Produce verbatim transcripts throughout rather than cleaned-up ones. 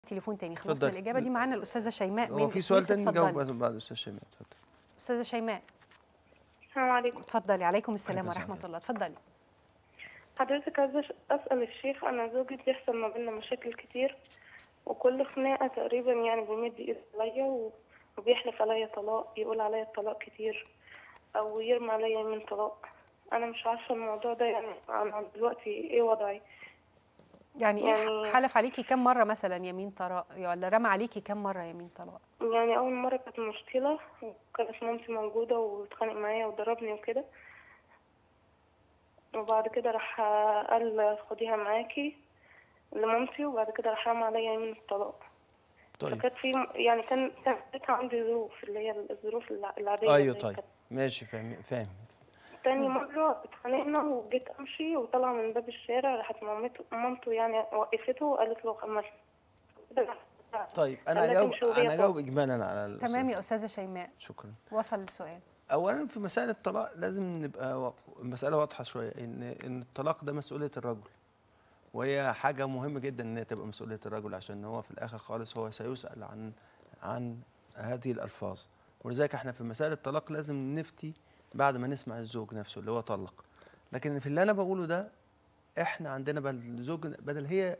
تليفون تاني. خلصنا الإجابة دي. معانا الأستاذة شيماء من في سؤال تاني نجاوب بعد الأستاذة شيماء. اتفضلي. أستاذة شيماء. السلام عليكم. اتفضلي. عليكم السلام ورحمة الله. اتفضلي. حضرتك عايزة أسأل الشيخ، أنا زوجي بيحصل ما بيننا مشاكل كتير، وكل خناقة تقريبا يعني بيمد إيده عليا وبيحلف عليا طلاق، يقول عليا الطلاق كتير أو يرمي عليا يمين طلاق. أنا مش عارفة الموضوع ده، يعني أنا دلوقتي إيه وضعي؟ يعني ايه حلف عليكي كم مره مثلا يمين طلاق، ولا رمى عليكي كم مره يمين طلاق؟ يعني اول مره كانت مشكله وكانت مامتي موجوده واتخانق معايا وضربني وكده، وبعد كده راح قال خديها معاكي لمامتي، وبعد كده راح رمى عليا يمين الطلاق. طيب فكانت في يعني كان كانت عندي ظروف اللي هي الظروف العاديه. ايوه طيب ماشي فاهم فاهم. تاني مرة اتخانقنا وجيت امشي وطلع من باب الشارع، راحت مامته مامته يعني وقفته وقالت له خمس. طيب انا اجاوب انا اجاوب اجمالا على تمام يا استاذه شيماء. شكرا. وصل السؤال. اولا في مسائل الطلاق لازم نبقى المساله واضحه شويه، ان ان الطلاق ده مسؤوليه الرجل، وهي حاجه مهمه جدا ان هي تبقى مسؤوليه الرجل، عشان هو في الاخر خالص هو سيسأل عن عن هذه الالفاظ. ولذلك احنا في مسائل الطلاق لازم نفتي بعد ما نسمع الزوج نفسه اللي هو طلق. لكن في اللي انا بقوله ده احنا عندنا الزوج بدل هي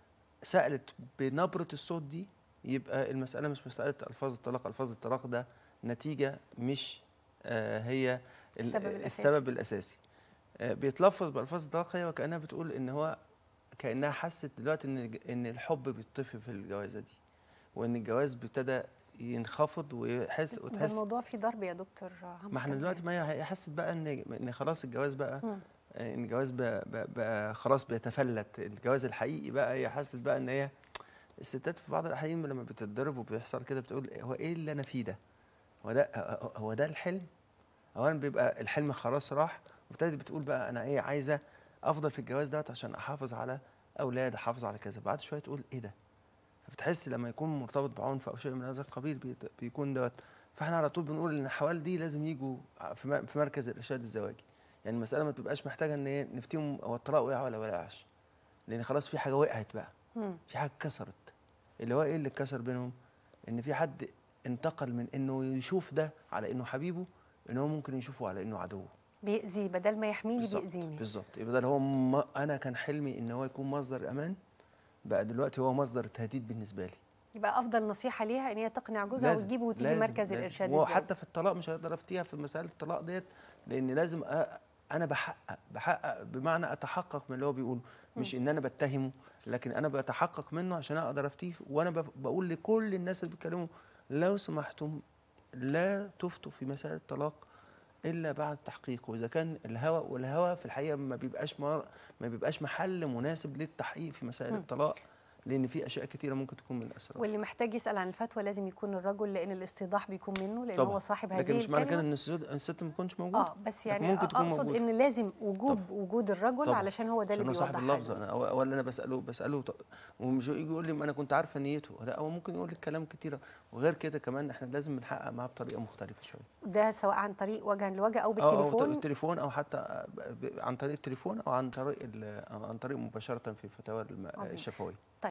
سألت بنبرة الصوت دي، يبقى المسألة مش مسألة ألفاظ الطلاق. ألفاظ الطلاق ده نتيجة مش آه هي السبب الأساسي, السبب الأساسي. آه بيتلفظ بألفاظ الطلاق هي وكأنها بتقول إن هو كأنها حست دلوقتي إن إن الحب بيطفي في الجوازة دي، وإن الجواز ابتدى ينخفض ويحس وتحس. ده الموضوع فيه ضرب يا دكتور عمرو. ما احنا دلوقتي ما هي حست بقى ان ان خلاص الجواز بقى م. ان الجواز بقى, بقى, بقى خلاص بيتفلت، الجواز الحقيقي بقى. هي حست بقى ان هي الستات في بعض الاحيان لما بتتضرب وبيحصل كده بتقول هو ايه اللي انا فيه ده؟ هو ده هو ده الحلم؟ اولا بيبقى الحلم خلاص راح، وابتدت بتقول بقى انا ايه عايزه افضل في الجواز دوت عشان احافظ على اولاد، احافظ على كذا. بعد شويه تقول ايه ده؟ فبتحس لما يكون مرتبط بعنف او شيء من هذا القبيل بيكون دوت. فاحنا على طول بنقول ان الحوال دي لازم يجوا في مركز الارشاد الزواجي. يعني المساله ما تبقاش محتاجه ان نفتيهم هو الطلاق وقع ولا وقعش، لان خلاص في حاجه وقعت بقى، في حاجه اتكسرت. اللي هو ايه اللي اتكسر بينهم؟ ان في حد انتقل من انه يشوف ده على انه حبيبه، ان هو ممكن يشوفه على انه عدوه، بيأذيه بدل ما يحميني بيأذيني. بالظبط. بدل هو م... انا كان حلمي ان هو يكون مصدر امان، بقى دلوقتي هو مصدر تهديد بالنسبه لي. يبقى افضل نصيحه ليها ان هي تقنع جوزها وتجيبه وتيجي مركز الارشاد الزواجي. وحتى في الطلاق مش هقدر افتيها في مسائل الطلاق ديت، لان لازم أ... انا بحقق بحقق بمعنى اتحقق من اللي هو بيقوله، مش ان انا بتهمه، لكن انا بتحقق منه عشان اقدر افتيه. وانا ب... بقول لكل الناس اللي بيتكلموا لو سمحتم لا تفتوا في مسائل الطلاق الا بعد تحقيق. واذا كان الهوى والهوى في الحقيقه ما بيبقاش ما, ما بيبقاش محل مناسب للتحقيق في مسائل م. الطلاق، لان في اشياء كتيره ممكن تكون من الاسرار. واللي محتاج يسال عن الفتوى لازم يكون الرجل، لان الاستيضاح بيكون منه، لان طبعا هو صاحب هذه لكن مش معنى كده ان الست ما تكونش موجوده. اه بس يعني ممكن تكون اقصد موجودة. ان لازم وجوب طبعا. وجود الرجل طبعا. علشان هو ده اللي بيوضح صاحب اللفظ. انا ولا انا بساله بساله ومش يجي يقول لي ما انا كنت عارفه نيته، لا هو ممكن يقول لي كلام كتيره. وغير كده كمان احنا لازم نحقق معاه بطريقه مختلفه شويه، ده سواء عن طريق وجها لوجه او بالتليفون او بالتليفون او حتى عن طريق التليفون او عن طريق عن طريق مباشره في الفتاوى الشفويه.